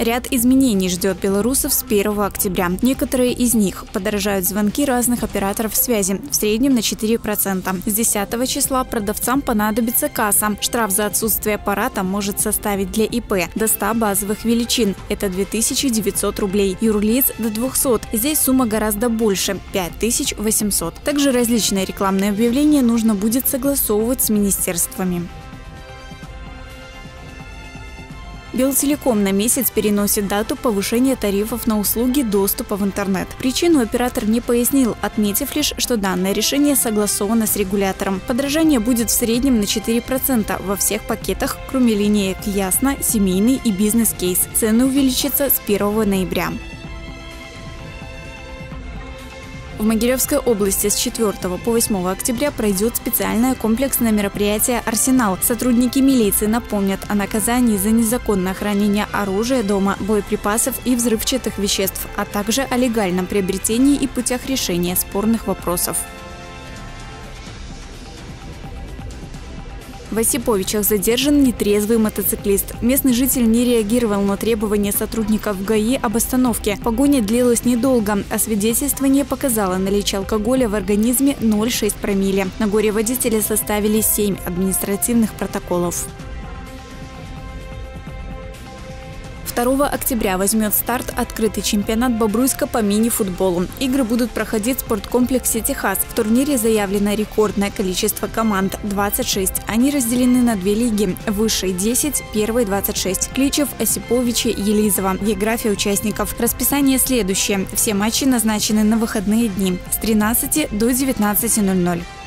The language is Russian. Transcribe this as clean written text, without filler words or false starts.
Ряд изменений ждет белорусов с 1 октября. Некоторые из них – подорожают звонки разных операторов связи, в среднем на 4%. С 10 числа продавцам понадобится касса. Штраф за отсутствие аппарата может составить для ИП до 100 базовых величин – это 2900 рублей. Юрлиц – до 200. Здесь сумма гораздо больше – 5800. Также различные рекламные объявления нужно будет согласовывать с министерствами. Белтелеком на месяц переносит дату повышения тарифов на услуги доступа в интернет. Причину оператор не пояснил, отметив лишь, что данное решение согласовано с регулятором. Подорожание будет в среднем на 4% во всех пакетах, кроме линеек «Ясно», «Семейный» и «Бизнес-кейс». Цены увеличатся с 1 ноября. В Могилевской области с 4 по 8 октября пройдет специальное комплексное мероприятие «Арсенал». Сотрудники милиции напомнят о наказании за незаконное хранение оружия дома, боеприпасов и взрывчатых веществ, а также о легальном приобретении и путях решения спорных вопросов. В Осиповичах задержан нетрезвый мотоциклист. Местный житель не реагировал на требования сотрудников ГАИ об остановке. Погоня длилась недолго, а свидетельствование показало наличие алкоголя в организме 0,6 промилле. На горе водителя составили 7 административных протоколов. 2 октября возьмет старт открытый чемпионат Бобруйска по мини-футболу. Игры будут проходить в спорткомплексе «Техас». В турнире заявлено рекордное количество команд – 26. Они разделены на 2 лиги – высшей – 10, первой – 26. Кличев, Осиповичи, Елизово. География участников. Расписание следующее. Все матчи назначены на выходные дни с 13 до 19:00.